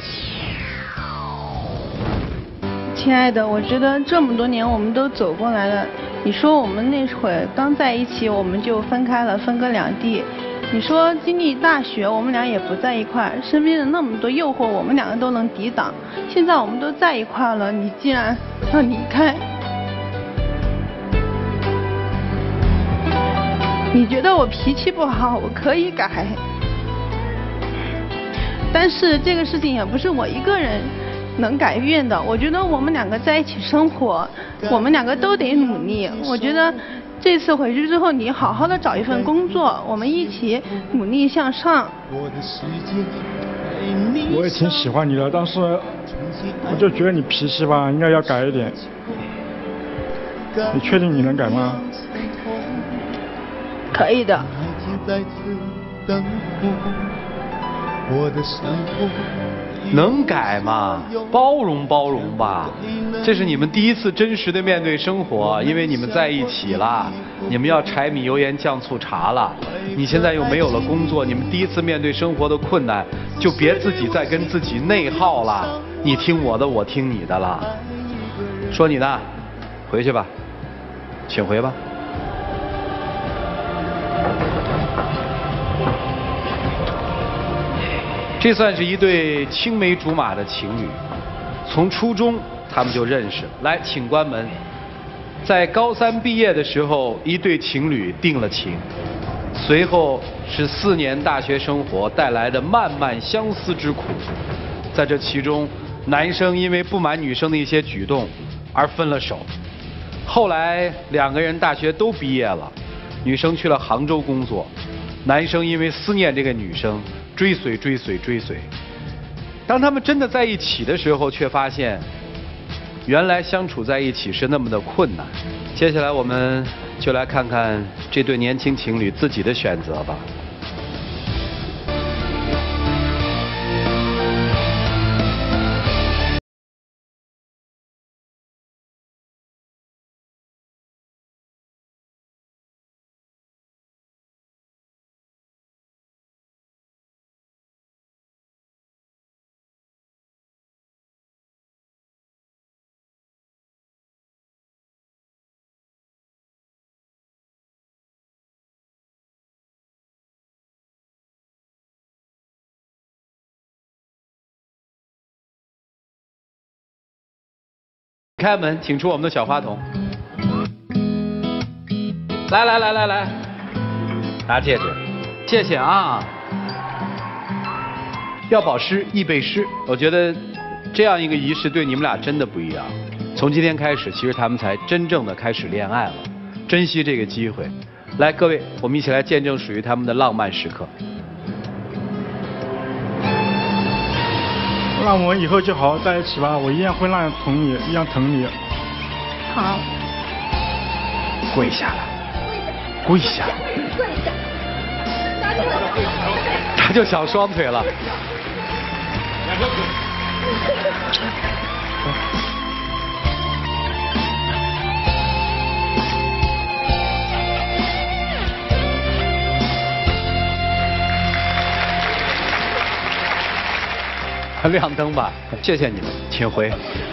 亲爱的，我觉得这么多年我们都走过来了。你说我们那会儿刚在一起，我们就分开了，分隔两地。你说经历大学，我们俩也不在一块儿，身边的那么多诱惑，我们两个都能抵挡。现在我们都在一块儿了，你竟然要离开？你觉得我脾气不好，我可以改，但是这个事情也不是我一个人能改变的。我觉得我们两个在一起生活，我们两个都得努力。我觉得这次回去之后，你好好的找一份工作，我们一起努力向上。 我也挺喜欢你的，但是我就觉得你脾气吧，应该要改一点。你确定你能改吗？ 可以的。 能改吗？包容包容吧。这是你们第一次真实的面对生活，因为你们在一起了，你们要柴米油盐酱醋茶了。你现在又没有了工作，你们第一次面对生活的困难，就别自己再跟自己内耗了。你听我的，我听你的了。说你呢，回去吧，请回吧。这算是一对青梅竹马的情侣，从初中他们就认识。来，请关门。在高3毕业的时候，一对情侣定了情，随后是4年大学生活带来的漫漫相思之苦。在这其中，男生因为不满女生的一些举动而分了手。后来2个人大学都毕业了，女生去了杭州工作，男生因为思念这个女生，追随。当他们真的在一起的时候，却发现原来相处在一起是那么的困难。接下来我们就来看看这对年轻情侣自己的选择吧。 开门，请出我们的小花童。来，拿戒指，谢谢啊。要保湿易背诗，我觉得这样一个仪式对你们俩真的不一样。从今天开始，其实他们才真正的开始恋爱了，珍惜这个机会。来，各位，我们一起来见证属于他们的浪漫时刻。 那我们以后就好好在一起吧，我一样会让宠你，一样疼你。 好。 跪下来，跪下，他就想双腿了。亮灯吧，谢谢你们，请回。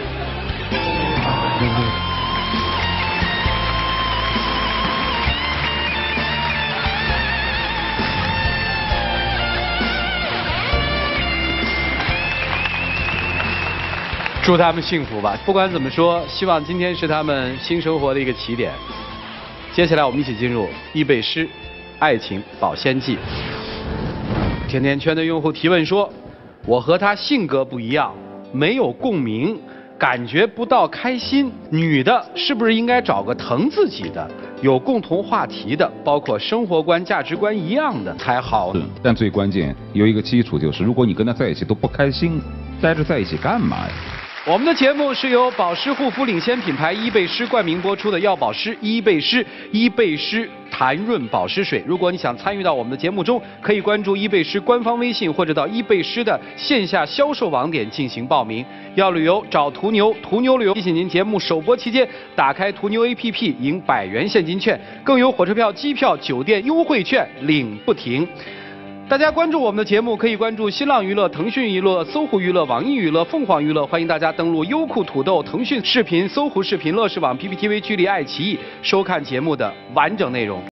祝他们幸福吧。不管怎么说，希望今天是他们新生活的一个起点。接下来我们一起进入易背诗爱情保鲜剂。甜甜圈的用户提问说，我和他性格不一样，没有共鸣，感觉不到开心。女的是不是应该找个疼自己的，有共同话题的，包括生活观、价值观一样的才好呢？ 但最关键有一个基础，就是如果你跟他在一起都不开心，待着在一起干嘛呀？ 我们的节目是由保湿护肤领先品牌伊贝诗冠名播出的，要保湿伊贝诗弹润保湿水。如果你想参与到我们的节目中，可以关注伊贝诗官方微信，或者到伊贝诗的线下销售网点进行报名。要旅游找途牛，途牛旅游提醒您，节目首播期间打开途牛 APP 赢100元现金券，更有火车票、机票、酒店优惠券领不停。大家关注我们的节目，可以关注新浪娱乐、腾讯娱乐、搜狐娱乐、网易娱乐、凤凰娱乐。欢迎大家登录优酷、土豆、腾讯视频、搜狐视频、乐视网、PPTV、剧力、爱奇艺收看节目的完整内容。